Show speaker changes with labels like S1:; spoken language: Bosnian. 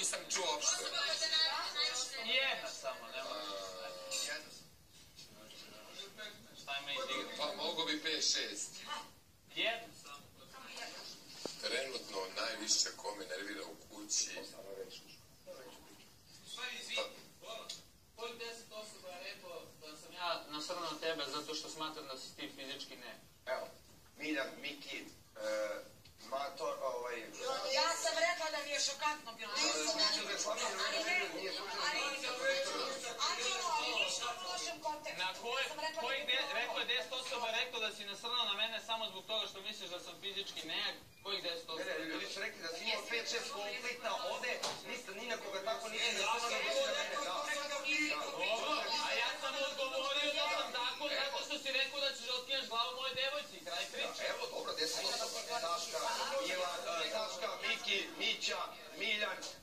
S1: nisam čuo uopšte.
S2: Jedna samo, ne mogu. Šta ima indigra?
S1: Pa mogo bi 5-6.
S2: Jedna samo.
S1: Trenutno najviše ko me nervira u kući.
S2: Kojih 10 osoba je rekao da sam ja nasrnuo tebe zato što smatram da si ti fizički ne?
S3: Evo, Miljan, Miki, Mator,
S4: Ja sam rekla da mi je šokantno bilo. Ali ništa u lošem kontekstu.
S2: Rekao je 10 osoba rekao da si nasrnuo na mene samo zbog toga što misliš da sam fizički nejak. Kojih 10 osoba?
S3: Ne, ljudi su rekli da si imao 5-6 konflikta ovde, niste ni na koga tako nisi nasrnuo na mene,
S2: Dobro, a ja sam odgovorio da sam tako zato što si rekao da ćeš otkineš glavu moje devojci, kraj priče.
S3: Evo, dobro, 10 osoba, Saška, Milan, Saška, Miki, Mića, Miljan,